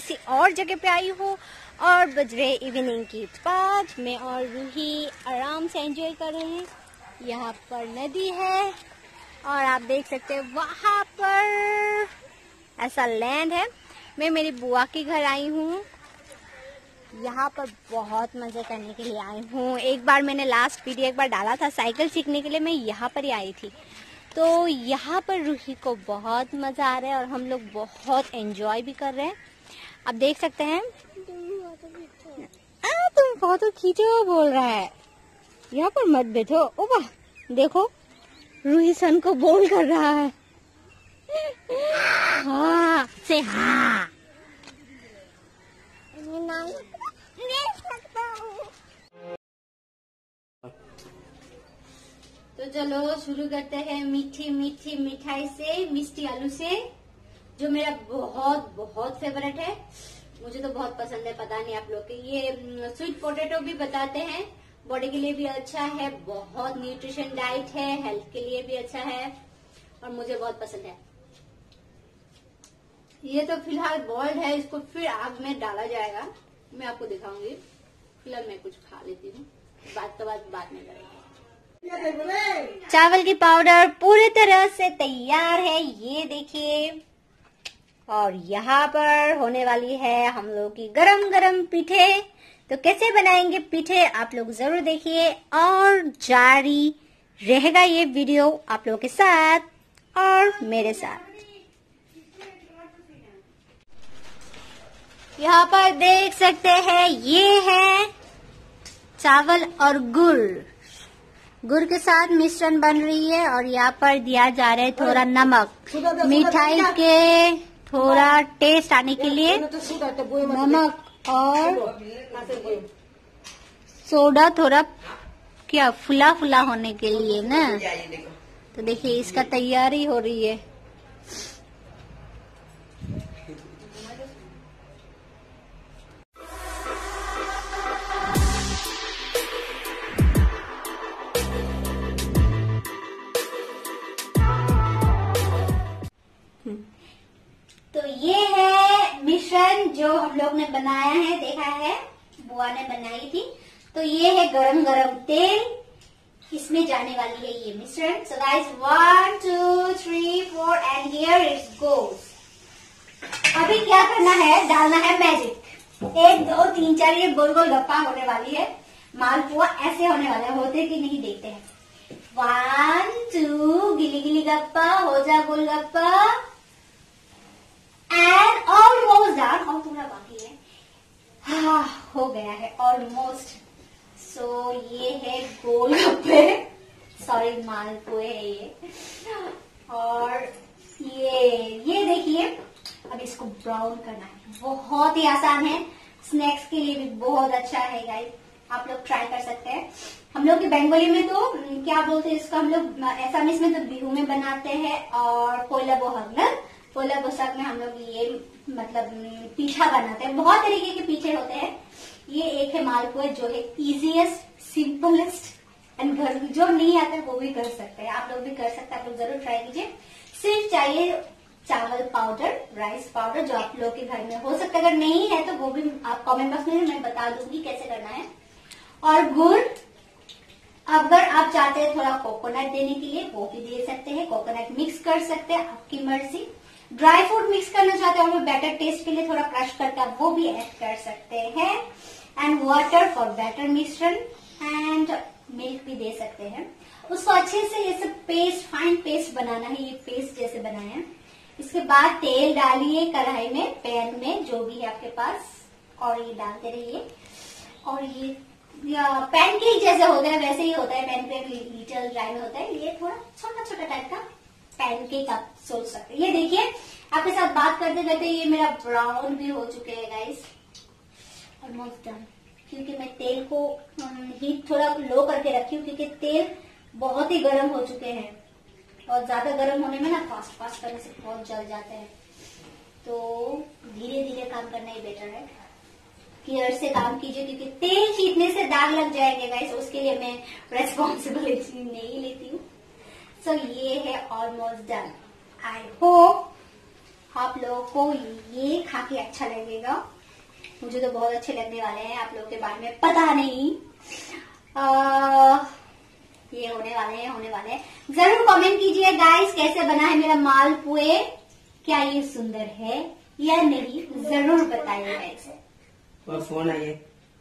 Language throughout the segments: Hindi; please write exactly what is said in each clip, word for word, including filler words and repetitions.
किसी और जगह पे आई हूँ और बज रहे इवनिंग की पाँच। मैं और रूही आराम से एंजॉय कर रहे हैं। यहाँ पर नदी है और आप देख सकते हैं वहाँ पर ऐसा लैंड है। मैं मेरी बुआ के घर आई हूँ। यहाँ पर बहुत मजे करने के लिए आई हूँ। एक बार मैंने लास्ट वीडियो एक बार डाला था साइकिल सीखने के लिए, मैं यहाँ पर ही आई थी। तो यहाँ पर रूही को बहुत मजा आ रहा है और हम लोग बहुत एंजॉय भी कर रहे हैं। आप देख सकते हैं। आ, तुम फोटो खींचो बोल रहा है। यहाँ पर मत बैठो। ओ वाह, देखो रूही सन को बोल कर रहा है। हाँ से हाँ। तो चलो शुरू करते हैं मीठी मीठी मिठाई से, मिष्टी आलू से, जो मेरा बहुत बहुत फेवरेट है। मुझे तो बहुत पसंद है, पता नहीं आप लोग के। ये स्वीट पोटैटो भी बताते हैं, बॉडी के लिए भी अच्छा है, बहुत न्यूट्रिशन डाइट है, हेल्थ के लिए भी अच्छा है और मुझे बहुत पसंद है। ये तो फिलहाल बॉइल्ड है, इसको फिर आग में डाला जाएगा, मैं आपको दिखाऊंगी। फिलहाल मैं कुछ खा लेती हूँ, बात तो बात बाद में करेंगे। चावल की पाउडर पूरी तरह से तैयार है, ये देखिए। और यहाँ पर होने वाली है हम लोग की गरम गरम पीठे। तो कैसे बनाएंगे पीठे आप लोग जरूर देखिए और जारी रहेगा ये वीडियो आप लोगों के साथ और मेरे साथ। यहाँ पर देख सकते हैं ये है चावल और गुड़। गुड़ के साथ मिश्रण बन रही है और यहाँ पर दिया जा रहा है थोड़ा नमक, मिठाई के थोड़ा टेस्ट आने के लिए नमक और सोडा, थोड़ा क्या फुला फुला होने के लिए ना। तो देखिए इसका तैयारी हो रही है। तो ये है मिश्रण जो हम लोग ने बनाया है, देखा है बुआ ने बनाई थी। तो ये है गरम गरम तेल, इसमें जाने वाली है ये मिश्रण। So guys one two three four and here it goes. अभी क्या करना है, डालना है मैजिक। एक दो तीन चार, ये गोल गोल गप्पा होने वाली है। मालपुआ ऐसे होने वाला है, होते कि नहीं देखते हैं। वन टू, गिली गिली गप्पा, हो जा गोल गप्पा एंड ऑलमोस्ट डन। और थोड़ा बाकी है, हाँ हो गया है ऑलमोस्ट। सो so, ये है गोलगप्पे, सॉरी मालपुए है ये। और ये ये देखिए अब इसको ब्राउन करना है, बहुत ही आसान है। स्नैक्स के लिए भी बहुत अच्छा है गाइस, आप लोग ट्राई कर सकते हैं। हम लोग के बंगाली में तो क्या बोलते हैं इसको, हम लोग असमीज में तो बिहू में बनाते हैं और पोला बोहग ना, पोला बोसाक में हम लोग ये मतलब पीठा बनाते हैं। बहुत तरीके के पीठे होते हैं। ये एक है मालपुआ जो है इजीएस्ट सिंपलेस्ट एंड घर जो नहीं आता है वो भी कर सकते हैं, आप लोग भी कर सकते हैं। आप लोग जरूर ट्राई कीजिए। सिर्फ चाहिए चावल पाउडर, राइस पाउडर, जो आप लोग के घर में हो सकता है। अगर नहीं है तो वो भी आप कमेंट बॉक्स में मैं बता दूंगी कैसे करना है। और गुड़, अगर आप चाहते हैं थोड़ा कोकोनट देने के लिए वो भी दे सकते हैं, कोकोनट मिक्स कर सकते हैं, आपकी मर्जी। ड्राई फ्रूट मिक्स करना चाहते हैं और बेटर टेस्ट के लिए थोड़ा क्रश करके आप वो भी ऐड कर सकते हैं। एंड वाटर फॉर बेटर मिश्रण एंड मिल्क भी दे सकते हैं। उसको अच्छे से ये सब पेस्ट, फाइन पेस्ट बनाना है, ये पेस्ट जैसे बनाया है। इसके बाद तेल डालिए कढ़ाई में, पैन में, जो भी है आपके पास, और ये डालते रहिए। और ये पैनकेक जैसे होता है वैसे ही होता है, पैनकेक लिटिल ड्राई में होता है। ये थोड़ा छोटा छोटा टाइप का पैनकेक आप सोच सकते हैं। ये देखिए आपके साथ बात करते करते ये मेरा ब्राउन भी हो चुके हैं गाइस, ऑलमोस्ट डन। क्योंकि मैं तेल को हीट थोड़ा लो करके रखी हूँ, क्योंकि तेल बहुत ही गर्म हो चुके हैं और ज्यादा गर्म होने में ना फास्ट फास्ट करने से बहुत जल जाते हैं। तो धीरे धीरे काम करना ही बेटर है, केयर से काम कीजिए, क्योंकि तेल खींचने से दाग लग जाएंगे गाइस, उसके लिए मैं रेस्पॉन्सिबिलिटी नहीं लेती हूँ। सो so, ये है ऑलमोस्ट डन। आई होप आप लोगों को ये खा के अच्छा लगेगा। मुझे तो बहुत अच्छे लगने वाले हैं, आप लोगों के बारे में पता नहीं। आ, ये होने वाले हैं होने वाले हैं जरूर कमेंट कीजिए गाइस, कैसे बना है मेरा मालपुए, क्या ये सुंदर है या नहीं, जरूर बताइए गाइस। और फोन आइए।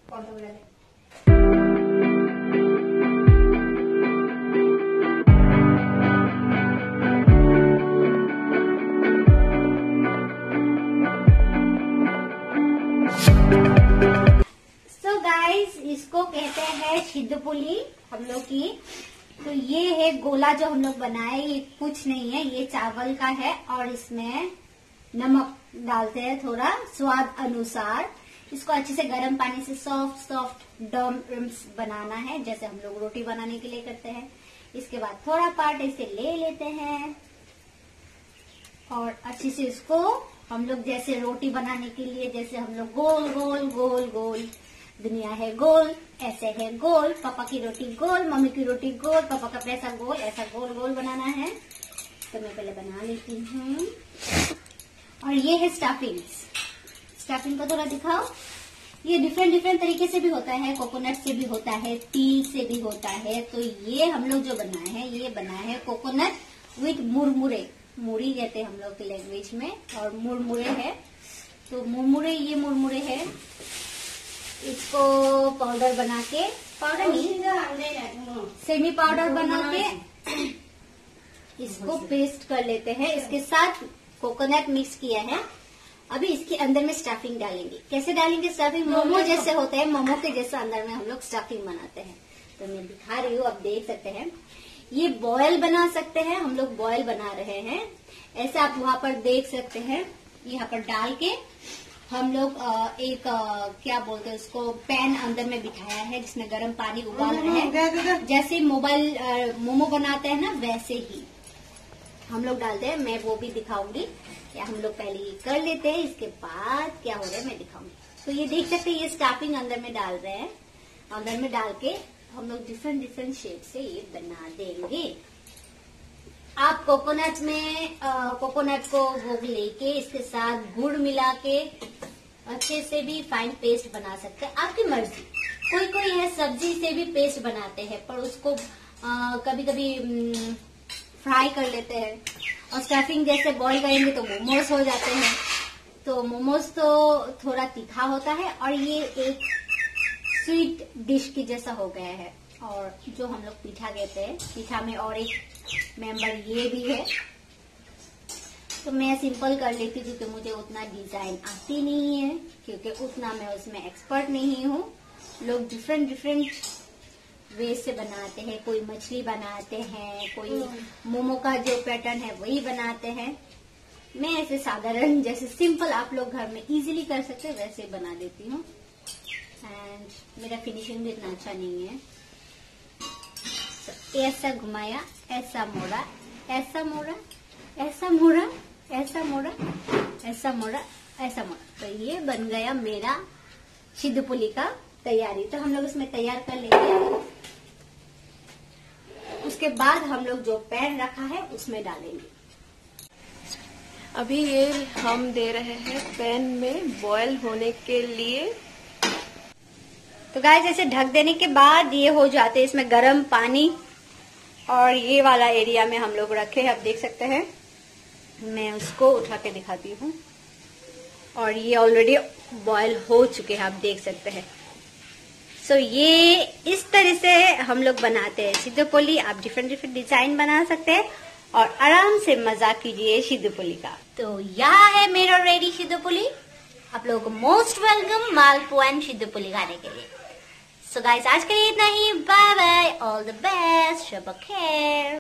सो गाइस, इसको कहते हैं सिद्धपुली हम लोग की। तो ये है गोला जो हम लोग बनाए, ये कुछ नहीं है, ये चावल का है और इसमें नमक डालते हैं थोड़ा स्वाद अनुसार। इसको अच्छे से गर्म पानी से सॉफ्ट सॉफ्ट डम्स बनाना है, जैसे हम लोग रोटी बनाने के लिए करते हैं। इसके बाद थोड़ा पार्ट ऐसे ले लेते हैं और अच्छे से इसको हम लोग जैसे रोटी बनाने के लिए, जैसे हम लोग गोल गोल गोल गोल, दुनिया है गोल, ऐसे है गोल, पापा की रोटी गोल, मम्मी की रोटी गोल, पापा का पैसा गोल, ऐसा गोल गोल बनाना है। तो मैं पहले बना लेती हूँ। और ये है स्टफिंग। स्टफिंग को थोड़ा दिखाओ। ये डिफरेंट डिफरेंट तरीके से भी होता है, कोकोनट से भी होता है, तिल से भी होता है। तो ये हम लोग जो बनाए हैं, ये बनाए हैं कोकोनट विथ मुरमुरे, मुड़ी कहते हैं हम लोग की लैंग्वेज में, और मुरमुरे है। तो मुरमुरे, ये मुरमुरे है। इसको पाउडर बना के, पाउडर नहीं, सेमी पाउडर बना के इसको पेस्ट कर लेते हैं। इसके साथ कोकोनट मिक्स किया है। अभी इसके अंदर में स्टफिंग डालेंगे। कैसे डालेंगे स्टफिंग? मोमो जैसे होते हैं, मोमो के जैसे अंदर में हम लोग स्टफिंग बनाते हैं। तो मैं दिखा रही हूँ, आप देख सकते हैं। ये बॉयल बना सकते हैं, हम लोग बॉयल बना रहे हैं। ऐसे आप वहां पर देख सकते हैं। यहाँ पर डाल के हम लोग एक क्या बोलते हैं उसको, पैन अंदर में बिठाया है जिसमें गर्म पानी उबाल रहे हैं। जैसे मोबाइल मोमो बनाते हैं ना, वैसे ही हम लोग डालते हैं। मैं वो भी दिखाऊंगी। या हम लोग पहले ये कर लेते हैं, इसके बाद क्या हो रहा है मैं दिखाऊंगी। तो ये देख सकते हैं, ये स्टफिंग अंदर में डाल रहे हैं। अंदर में डाल के हम लोग डिफरेंट डिफरेंट शेप से ये बना देंगे। आप कोकोनट में आ, कोकोनट को वो लेके इसके साथ गुड़ मिला के अच्छे से भी फाइन पेस्ट बना सकते हैं, आपकी मर्जी। कोई कोई है सब्जी से भी पेस्ट बनाते हैं, पर उसको आ, कभी कभी फ्राई कर लेते हैं। और स्टफिंग जैसे बॉईल करेंगे तो मोमोज हो जाते हैं। तो मोमोज तो थोड़ा तीखा होता है और ये एक स्वीट डिश की जैसा हो गया है। और जो हम लोग पीठा कहते हैं, पीठा में और एक मेंबर ये भी है। तो मैं सिंपल कर लेती हूँ क्योंकि मुझे उतना डिजाइन आती नहीं है, क्योंकि उतना मैं उसमें एक्सपर्ट नहीं हूँ। लोग डिफरेंट डिफरेंट वे से बनाते हैं। कोई मछली बनाते हैं, कोई मोमो का जो पैटर्न है वही बनाते हैं। मैं ऐसे साधारण जैसे सिंपल आप लोग घर में इजीली कर सकते हैं वैसे बना देती हूँ। एंड मेरा फिनिशिंग भी इतना अच्छा नहीं है। so, ऐसा घुमाया, ऐसा मोड़ा, ऐसा मोड़ा, ऐसा मोड़ा, ऐसा मोड़ा, ऐसा मोड़ा, ऐसा मोड़ा। तो ये बन गया मेरा सिद्धपुली का तैयारी। तो हम लोग इसमें तैयार कर लेंगे। उसके बाद हम लोग जो पैन रखा है उसमें डालेंगे। अभी ये हम दे रहे हैं पैन में बॉयल होने के लिए। तो गाइस, ऐसे ढक देने के बाद ये हो जाते हैं इसमें गर्म पानी। और ये वाला एरिया में हम लोग रखे हैं, आप देख सकते हैं। मैं उसको उठा के दिखाती हूँ। और ये ऑलरेडी बॉयल हो चुके हैं, आप देख सकते हैं। सो so, ये इस तरह से हम लोग बनाते हैं सिद्धपुली। आप डिफरेंट डिफरेंट डिजाइन बना सकते हैं और आराम से मजा कीजिए सिद्धपुली का। तो यहाँ है मेरा रेडी सिद्धपुली। आप लोगों को मोस्ट वेलकम मालपुआ एंड सिद्धपुली खाने के लिए। सो so गाइस, आज के लिए इतना ही। Bye bye, all the best, शब खैर।